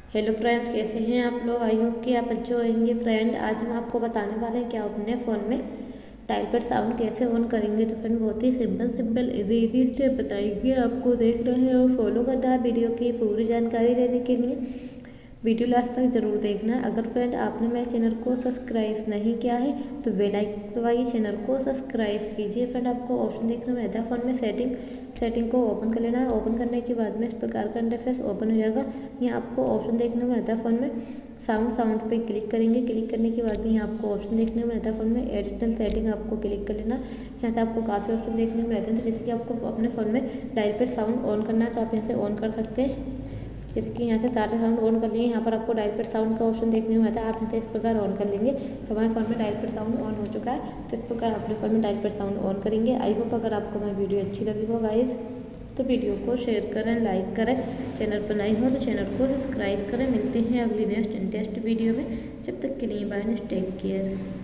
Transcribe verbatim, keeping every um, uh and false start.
Hello friends, कैसे हैं आप लोग। आई होप कि आप अच्छे होंगे। फ्रेंड, आज हम आपको बताने वाले हैं कि आप अपने फ़ोन में डायल पैड साउंड कैसे ऑन करेंगे। तो फ्रेंड, बहुत ही simple simple easy easy step बताएंगे आपको। देख रहे हैं और फॉलो करना है वीडियो की पूरी जानकारी लेने के लिए। वीडियो लास्ट तक जरूर देखना है। अगर फ्रेंड आपने मेरे चैनल को सब्सक्राइब नहीं किया है तो बेल आइकन दबाइए, चैनल को सब्सक्राइब कीजिए। फ्रेंड, आपको ऑप्शन देखने में आता है फ़ोन में सेटिंग सेटिंग को ओपन कर लेना है। ओपन करने के बाद में इस प्रकार का इंटरफेस ओपन हो जाएगा। यहाँ आपको ऑप्शन देखने में आता है फ़ोन में साउंड साउंड पे क्लिक करेंगे। क्लिक करने के बाद में यहाँ आपको ऑप्शन देखने में आता है फ़ोन में एडिशनल सेटिंग, आपको क्लिक कर लेना। यहाँ से आपको काफ़ी ऑप्शन देखने में आते हैं। तो जैसे कि आपको अपने फ़ोन में डायल पैड साउंड ऑन करना है तो आप यहाँ से ऑन कर सकते हैं। जैसे कि यहाँ से सारे साउंड ऑन कर लेंगे। यहाँ पर आपको डायल पैड साउंड का ऑप्शन देखने को मिलता है, आप यहाँ से इस प्रकार ऑन कर लेंगे। तो हमारे फ़ोन में डायल पैड साउंड ऑन हो चुका है। तो इस प्रकार अपने फ़ोन में डायल पैड साउंड ऑन करेंगे। आई होप अगर आपको हमारी वीडियो अच्छी लगी हो गाइस तो वीडियो को शेयर करें, लाइक करें। चैनल पर नए हो तो चैनल को सब्सक्राइब करें। मिलते हैं अगली नेक्स्ट इंटरेस्ट वीडियो में। जब तक के लिए बाय, टेक केयर।